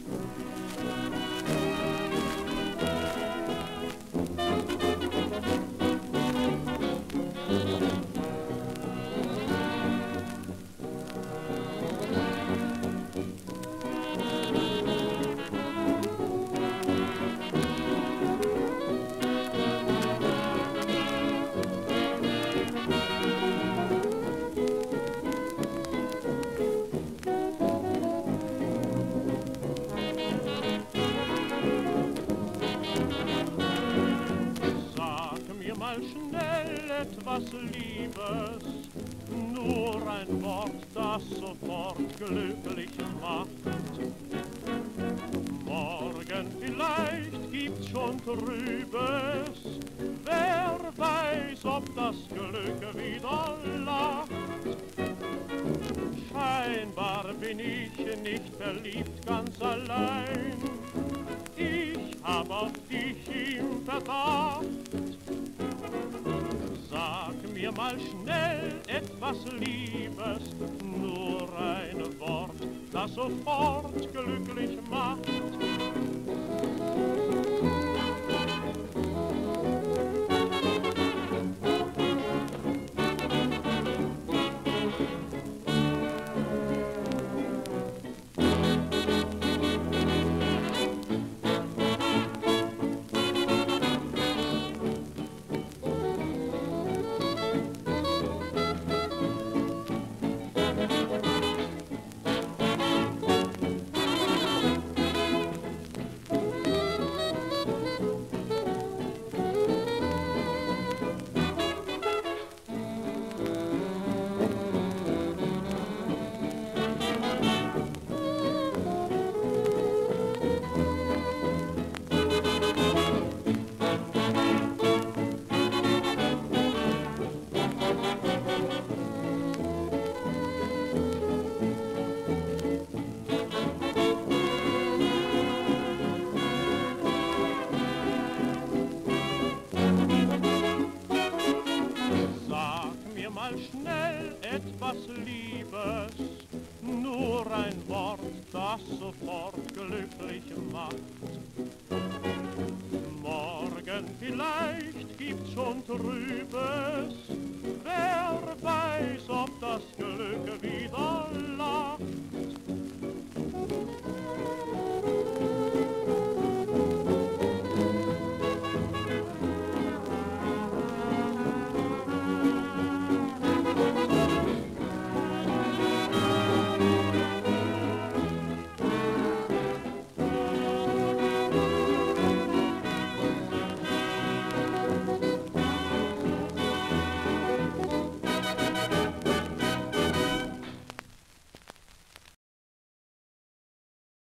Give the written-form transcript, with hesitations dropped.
Schnell etwas Liebes, nur ein Wort, das sofort glücklich macht. Morgen vielleicht gibt's schon Trübes, wer weiß, ob das Glück wieder lacht. Scheinbar bin ich nicht verliebt, ganz allein, ich hab auf dich im Verdacht. Sag mir mal schnell etwas Liebes, nur ein Wort, das sofort glücklich macht. Schnell etwas Liebes, nur ein Wort, das sofort glücklich macht. Morgen vielleicht gibt's schon Trübes, wer